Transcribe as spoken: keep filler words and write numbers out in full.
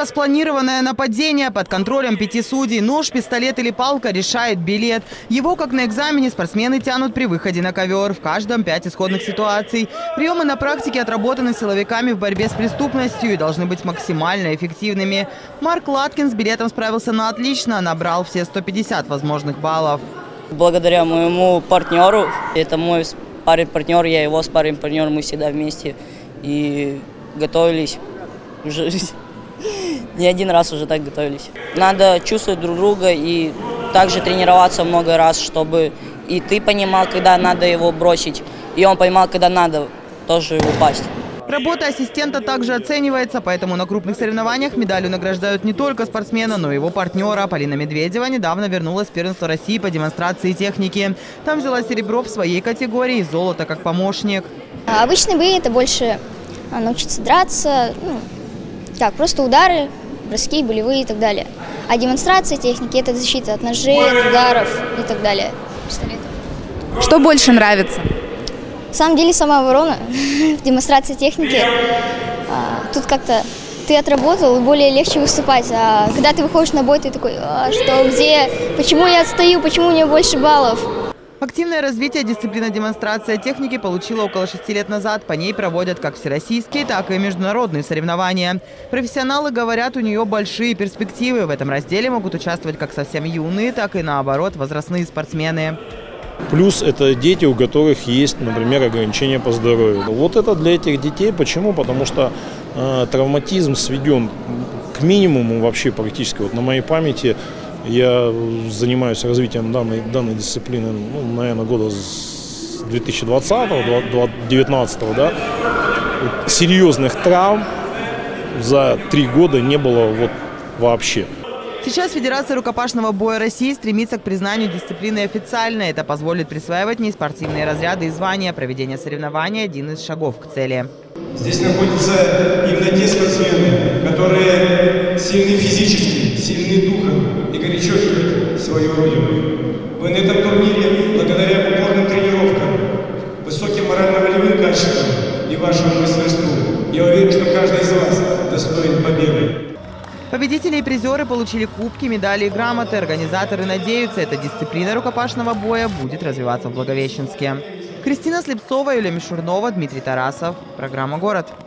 Четко спланированное нападение под контролем пяти судей. Нож, пистолет или палка решает билет. Его, как на экзамене, спортсмены тянут при выходе на ковер. В каждом пять исходных ситуаций. Приемы на практике отработаны силовиками в борьбе с преступностью и должны быть максимально эффективными. Марк Латкин с билетом справился на отлично, набрал все сто пятьдесят возможных баллов. Благодаря моему партнеру, это мой спарринг-партнер, я его спарринг-партнер, мы всегда вместе и готовились уже не один раз уже так готовились. Надо чувствовать друг друга и также тренироваться много раз, чтобы и ты понимал, когда надо его бросить, и он понимал, когда надо тоже упасть. Работа ассистента также оценивается, поэтому на крупных соревнованиях медалью награждают не только спортсмена, но и его партнера. Полина Медведева недавно вернулась в первенство России по демонстрации техники. Там взяла серебро в своей категории и золото как помощник. Обычные бои – это больше научиться драться, ну, так, просто удары, броски, болевые и так далее. А демонстрация техники – это защита от ножей, от ударов и так далее. Что больше нравится? На самом деле самооборона в демонстрации техники. А, тут как-то ты отработал, и более легче выступать. А когда ты выходишь на бой, ты такой, а, что, где, почему я отстаю, почему у меня больше баллов? Активное развитие дисциплины демонстрация техники получила около шести лет назад. По ней проводят как всероссийские, так и международные соревнования. Профессионалы говорят, у нее большие перспективы. В этом разделе могут участвовать как совсем юные, так и, наоборот, возрастные спортсмены. Плюс это дети, у которых есть, например, ограничения по здоровью. Вот это для этих детей. Почему? Потому что э, травматизм сведен к минимуму вообще практически. Вот на моей памяти я занимаюсь развитием данной, данной дисциплины, ну, наверное, года с две тысячи двадцатого — две тысячи девятнадцатого. Да? Вот серьезных травм за три года не было вот вообще. Сейчас Федерация рукопашного боя России стремится к признанию дисциплины официально. Это позволит присваивать неспортивные разряды и звания. Проведение соревнований – один из шагов к цели. Здесь находятся именно те спортсмены, которые сильны физически, сильны духом и горячо любят свою родину. Вы на этом турнире, благодаря упорным тренировкам, высоким морально-волевым качествам и вашему мастерству, я уверен, что каждый из вас достоин победы. Победители и призеры получили кубки, медали и грамоты. Организаторы надеются, эта дисциплина рукопашного боя будет развиваться в Благовещенске. Кристина Слепцова, Юлия Мишурнова, Дмитрий Тарасов. Программа «Город».